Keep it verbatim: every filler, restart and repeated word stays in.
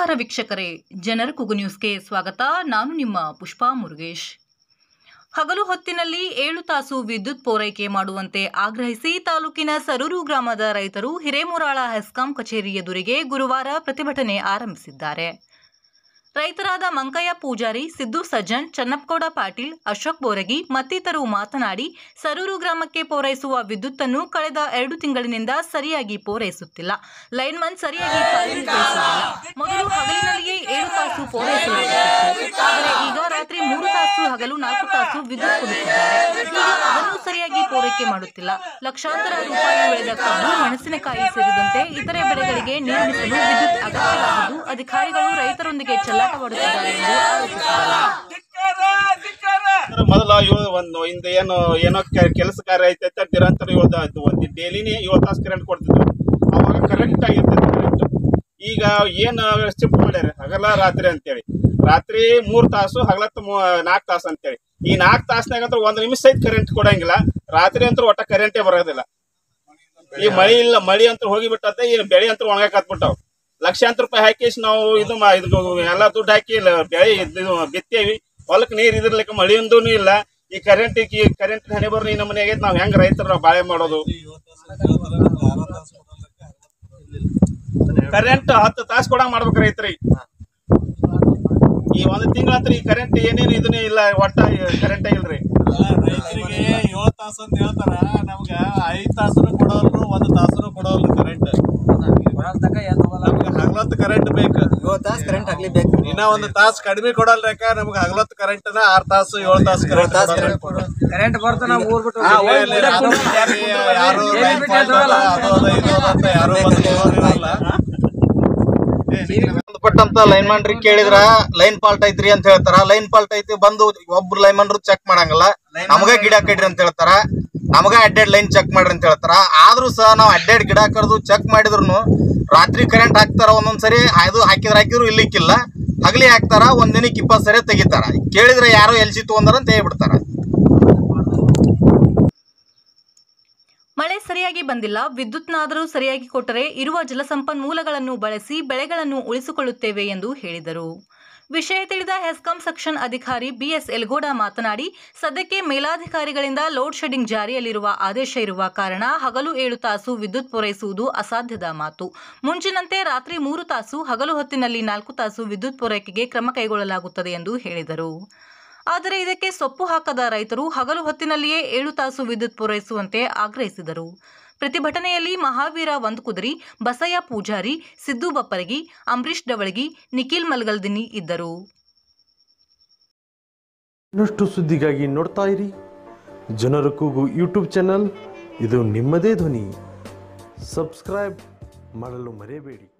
ನಮಸ್ಕಾರ ವೀಕ್ಷಕರೇ, ಜನರ ಕೂಗು ನ್ಯೂಸ್ಗೆ ಸ್ವಾಗತ. ನಾನು ನಿಮ್ಮ ಪುಷ್ಪಾ ಮುರುಗೇಶ್. ಹಗಲು ಹೊತ್ತಿನಲ್ಲಿ ಏಳು ತಾಸು ವಿದ್ಯುತ್ ಪೂರೈಕೆ ಮಾಡುವಂತೆ ಆಗ್ರಹಿಸಿ ತಾಲೂಕಿನ ಸರೂರು ಗ್ರಾಮದ ರೈತರು ಹಿರೇಮೂರಾಳ ಹೆಸ್ಕಾಂ ಕಚೇರಿ ಎದುರಿಗೆ ಗುರುವಾರ ಪ್ರತಿಭಟನೆ ಆರಂಭಿಸಿದ್ದಾರೆ. ರೈತರಾದ ಮಂಕಯ್ಯ ಪೂಜಾರಿ, ಸಿದ್ದು ಸಜ್ಜನ್, ಚನ್ನಪ್ಪಗೌಡ ಪಾಟೀಲ್, ಅಶೋಕ್ ಬೋರಗಿ ಮತ್ತಿತರರು ಮಾತನಾಡಿ, ಸರೂರು ಗ್ರಾಮಕ್ಕೆ ಪೂರೈಸುವ ವಿದ್ಯುತ್ತನ್ನು ಕಳೆದ ಎರಡು ತಿಂಗಳಿನಿಂದ ಸರಿಯಾಗಿ ಪೂರೈಸುತ್ತಿಲ್ಲ. ಲೈನ್ಮನ್ ಸರಿಯಾಗಿ ಕಾರ್ಯನಿರ್ವಹಿಸುತ್ತಿಲ್ಲ. ಮೊದಲು ಹಗಲಿನಲ್ಲಿಯೇ ಏಳು ತಾಸು ಪೂರೈಸಲಾಗುತ್ತಿತ್ತು. ಆದರೆ ಈಗ ರಾತ್ರಿ ಮೂರು ತಾಸು, ಹಗಲು ನಾಲ್ಕು ತಾಸು ವಿದ್ಯುತ್ ಕೊಡುತ್ತಿದ್ದಾರೆ. ಈಗ ಅದನ್ನು ಸರಿಯಾಗಿ ಪೂರೈಕೆ ಮಾಡುತ್ತಿಲ್ಲ. ಲಕ್ಷಾಂತರ ರೂಪಾಯಿ ಬೆಳೆದ ಕಬ್ಬು, ಮೆಣಸಿನಕಾಯಿ ಸೇರಿದಂತೆ ಇತರೆ ಬೆಳೆಗಳಿಗೆ ನೀರುಣಿಸಲು ವಿದ್ಯುತ್ ಅಗತ್ಯವಾಗಿದ್ದು, ಅಧಿಕಾರಿಗಳು ರೈತರೊಂದಿಗೆ ಚೆಲ್ಲಾಟವಾಡುತ್ತಿದ್ದಾರೆ ಎಂದು ಆರೋಪಿಸಿದ್ದಾರೆ. ಮೊದಲ ಒಂದು ಇಂದ ಏನು ಏನೋ ಕೆಲಸ ಕಾರ್ಯ ಐತೈತೆ ನಿರಂತರ ಇವತ್ತು ಒಂದು ಡೈಲಿನೇ ಏಳು ತಾಸು ಕರೆಂಟ್ ಕೊಡ್ತಿದ್ರು. ಅವಾಗ ಕರೆಕ್ಟ್ ಆಗಿರ್ತೈತೆ ಕರೆಂಟ್. ಈಗ ಏನು ಶಿಫ್ಟ್ ಮಾಡ್ಯಾರ ಹಗಲ ರಾತ್ರಿ ಅಂತೇಳಿ. ರಾತ್ರಿ ಮೂರು ತಾಸು, ಹಗಲತ್ತು ನಾಲ್ಕು ತಾಸು ಅಂತೇಳಿ. ಈ ನಾಲ್ಕು ತಾಸ್ನಾಗಂತೂ ಒಂದು ನಿಮಿಷ ಐತೆ ಕರೆಂಟ್ ಕೊಡಂಗಿಲ್ಲ. ರಾತ್ರಿ ಅಂತೂ ಒಟ್ಟ ಕರೆಂಟೇ ಬರೋದಿಲ್ಲ. ಈ ಮಳಿ ಇಲ್ಲ, ಮಳಿ ಅಂತೂ ಹೋಗಿಬಿಟ್ಟತ್ತೆ. ಈ ಬೆಳೆ ಅಂತೂ ಒಣಗಾಕತ್ಬಿಟ್ಟಾವ್. ಲಕ್ಷಾಂತರ ರೂಪಾಯಿ ಹಾಕಿ ನಾವು ಇದು ಇದು ಎಲ್ಲ ದುಡ್ಡು ಹಾಕಿ ಬೆಳೆ ಇದು ಬಿತ್ತೇವಿ. ಹೊಲಕ್ಕೆ ನೀರು ಇದ್ರಲಿಕ್ಕೆ ಮಳಿಯೊಂದೂ ಇಲ್ಲ. ಈ ಕರೆಂಟ್ ಈ ಕರೆಂಟ್ ಹಣೆ ಬರೋ ಈ ನಮ್ಮನೆ ಆಗೈತೆ. ನಾವು ಹೆಂಗ್ ರೈತರು ನಾವು ಬಾಳೆ ಮಾಡೋದು? ಕರೆಂಟ್ ಹತ್ತು ತಾಸು ಕೊಡಂಗ್ ಮಾಡ್ಬೇಕು ರೈತರಿಗೆ. ಈ ಒಂದು ತಿಂಗಳಂತ್ರ ಈ ಕರೆಂಟ್ ಏನೇನು ಇದನ್ನೇ ಇಲ್ಲ, ಒಟ್ಟ ಕರೆಂಟ್ ಇಲ್ರಿ. ರೈತರಿಗೆ ಏಳು ತಾಸು ಅಂತ ಹೇಳ್ತಾರ, ನಮ್ಗ ಐದ್ ತಾಸನು ಕೊಡೋಲ್ರು, ಒಂದು ತಾಸನು ಕೊಡೋಲ್ರು ಕರೆಂಟ್. ನಮ್ಗೆ ಹಗಲತ್ತು ಕರೆಂಟ್ ಬೇಕು. ಏಳು ತಾಸು ಕರೆಂಟ್ ಆಗ್ಲಿ ಬೇಕು. ಇನ್ನ ಒಂದು ತಾಸು ಕಡಿಮೆ ಕೊಡಲ್ರಕ. ನಮ್ಗೆ ಹಗಲತ್ತು ಕರೆಂಟ್ ಆರ್ ತಾಸು ಏಳು ತಾಸು ಕರೆಂಟ್ ಕರೆಂಟ್ ಬರ್ತಾನ ನಾವು ಊರ್ಬಿಟ್ಟು ಯಾರು ಯಾರು ಸಂಬಂಧಪಟ್ಟಂತ ಲೈನ್ ಮನ್ ಕೇಳಿದ್ರ ಲೈನ್ ಫಾಲ್ಟ್ ಐತ್ರಿ ಅಂತ ಹೇಳ್ತಾರ. ಲೈನ್ ಫಾಲ್ಟ್ ಐತಿ ಬಂದು ಒಬ್ರು ಲೈನ್ ಮನ್ ಚೆಕ್ ಮಾಡಂಗಿಲ್ಲ. ನಮಗ ಗಿಡ ಕಡ್ರಿ ಅಂತ ಹೇಳ್ತಾರ. ನಮಗ ಅಡ್ಡೆಡ್ ಲೈನ್ ಚೆಕ್ ಮಾಡ್ರಿ ಅಂತ ಹೇಳ್ತಾರ. ಆದ್ರೂ ಸಹ ನಾವು ಅಡ್ಡೆಡ್ ಗಿಡ ಕಡ್ದು ಚೆಕ್ ಮಾಡಿದ್ರು ರಾತ್ರಿ ಕರೆಂಟ್ ಹಾಕ್ತಾರ. ಒಂದೊಂದ್ಸರಿ ಅದು ಹಾಕಿದ್ರ ಹಾಕಿದ್ರು ಇಲ್ಲಿಕ್ಕಿಲ್ಲ. ಹಗಲಿ ಹಾಕ್ತಾರ. ಒಂದ್ ದಿನಕ್ಕೆ ಇಪ್ಪತ್ತು ಸರಿ ತೆಗಿತಾರ. ಕೇಳಿದ್ರೆ ಯಾರೋ ಎಲ್ಸಿ ತಗೊಂಡಾರ ಅಂತ ಹೇಳ್ಬಿಡ್ತಾರ. ಮಳೆ ಸರಿಯಾಗಿ ಬಂದಿಲ್ಲ. ವಿದ್ಯುತ್ನಾದರೂ ಸರಿಯಾಗಿ ಕೊಟ್ಟರೆ ಇರುವ ಜಲಸಂಪನ್ಮೂಲಗಳನ್ನು ಬಳಸಿ ಬೆಳೆಗಳನ್ನು ಉಳಿಸಿಕೊಳ್ಳುತ್ತೇವೆ ಎಂದು ಹೇಳಿದರು. ವಿಷಯ ತಿಳಿದ ಹೆಸ್ಕಾಂ ಸೆಕ್ಷನ್ ಅಧಿಕಾರಿ ಬಿಎಸ್ ಯಲಗೋಡ ಮಾತನಾಡಿ, ಸದ್ಯಕ್ಕೆ ಮೇಲಾಧಿಕಾರಿಗಳಿಂದ ಲೋಡ್ ಶೆಡ್ಡಿಂಗ್ ಜಾರಿಯಲ್ಲಿರುವ ಆದೇಶ ಇರುವ ಕಾರಣ ಹಗಲು ಏಳು ತಾಸು ವಿದ್ಯುತ್ ಪೂರೈಸುವುದು ಅಸಾಧ್ಯದ ಮಾತು. ಮುಂಚಿನಂತೆ ರಾತ್ರಿ ಮೂರು ತಾಸು, ಹಗಲು ಹೊತ್ತಿನಲ್ಲಿ ನಾಲ್ಕು ತಾಸು ವಿದ್ಯುತ್ ಪೂರೈಕೆಗೆ ಕ್ರಮ ಕೈಗೊಳ್ಳಲಾಗುತ್ತದೆ ಎಂದು ಹೇಳಿದರು. ಆದರೆ ಇದಕ್ಕೆ ಸೊಪ್ಪು ಹಾಕದ ರೈತರು ಹಗಲು ಹೊತ್ತಿನಲ್ಲಿಯೇ ಏಳು ತಾಸು ವಿದ್ಯುತ್ ಪೂರೈಸುವಂತೆ ಆಗ್ರಹಿಸಿದರು. ಪ್ರತಿಭಟನೆಯಲ್ಲಿ ಮಹಾವೀರ ವಂದಕುದರಿ, ಬಸಯ್ಯ ಪೂಜಾರಿ, ಸಿದ್ದು ಬಪ್ಪರಗಿ, ಅಂಬರೀಶ್ ಡವಳಗಿ, ನಿಖಿಲ್ ಮಲ್ಗಲ್ದಿನಿ ಇದ್ದರು. ಇನ್ನಷ್ಟು ಸುದ್ದಿಗಾಗಿ ನೋಡ್ತಾ ಇರಿ ಜನರ ಕೂಗು ಯೂಟ್ಯೂಬ್ ಚಾನಲ್. ಇದು ನಿಮ್ಮದೇ ಧ್ವನಿ. ಸಬ್ಸ್ಕ್ರೈಬ್ ಮಾಡಲು ಮರೆಯಬೇಡಿ.